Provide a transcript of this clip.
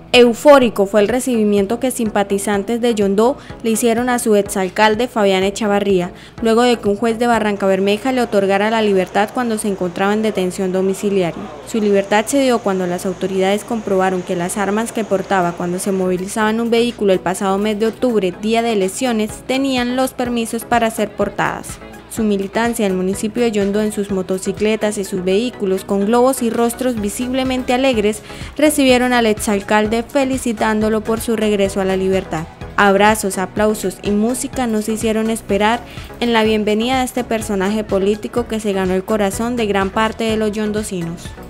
Eufórico fue el recibimiento que simpatizantes de Yondó le hicieron a su exalcalde Fabián Echavarría, luego de que un juez de Barrancabermeja le otorgara la libertad cuando se encontraba en detención domiciliaria. Su libertad se dio cuando las autoridades comprobaron que las armas que portaba cuando se movilizaba en un vehículo el pasado mes de octubre, día de elecciones, tenían los permisos para ser portadas. Su militancia en el municipio de Yondó en sus motocicletas y sus vehículos con globos y rostros visiblemente alegres recibieron al exalcalde felicitándolo por su regreso a la libertad. Abrazos, aplausos y música no se hicieron esperar en la bienvenida de este personaje político que se ganó el corazón de gran parte de los yondocinos.